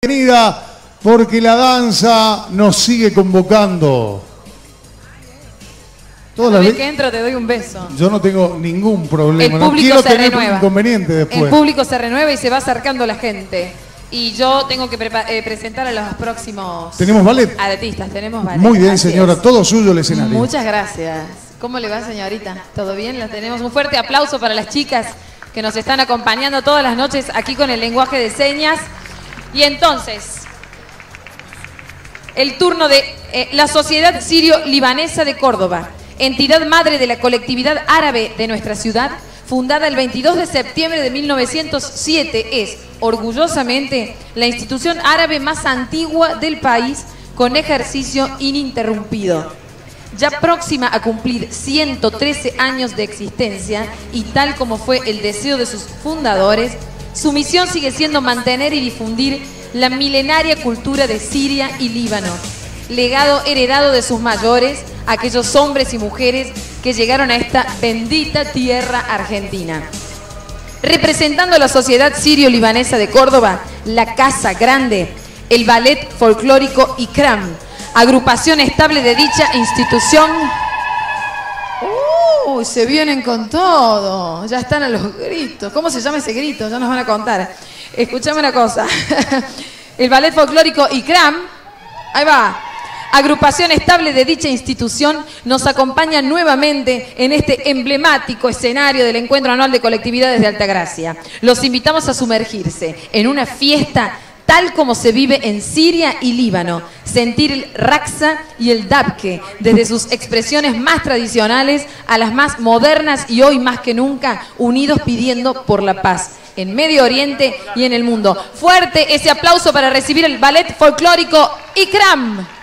Bienvenida, porque la danza nos sigue convocando. Cada vez que entro te doy un beso. Yo no tengo ningún problema. El público no quiero se tener renueva. Inconveniente después. El público se renueva y se va acercando la gente. Y yo tengo que presentar a los próximos... ¿Tenemos ballet? Artistas, tenemos ballet. Muy bien, Así señora. es. Todo suyo el escenario. Muchas gracias. ¿Cómo le va, señorita? ¿Todo bien? Las tenemos. Un fuerte aplauso para las chicas que nos están acompañando todas las noches aquí con el lenguaje de señas. Y entonces, el turno de la Sociedad Sirio-Libanesa de Córdoba, entidad madre de la colectividad árabe de nuestra ciudad, fundada el 22 de septiembre de 1907, es orgullosamente la institución árabe más antigua del país con ejercicio ininterrumpido. Ya próxima a cumplir 113 años de existencia y tal como fue el deseo de sus fundadores, su misión sigue siendo mantener y difundir la milenaria cultura de Siria y Líbano, legado heredado de sus mayores, aquellos hombres y mujeres que llegaron a esta bendita tierra argentina. Representando a la Sociedad Sirio-Libanesa de Córdoba, la Casa Grande, el Ballet Folclórico Ikram, agrupación estable de dicha institución. Se vienen con todo, ya están a los gritos. ¿Cómo se llama ese grito? Ya nos van a contar. Escuchame una cosa. El Ballet Folclórico Ikram, ahí va. Agrupación estable de dicha institución nos acompaña nuevamente en este emblemático escenario del Encuentro Anual de Colectividades de Altagracia. Los invitamos a sumergirse en una fiesta tal como se vive en Siria y Líbano, sentir el Raqsa y el Dabke, desde sus expresiones más tradicionales a las más modernas y hoy más que nunca unidos pidiendo por la paz en Medio Oriente y en el mundo. Fuerte ese aplauso para recibir el Ballet Folclórico Ikram.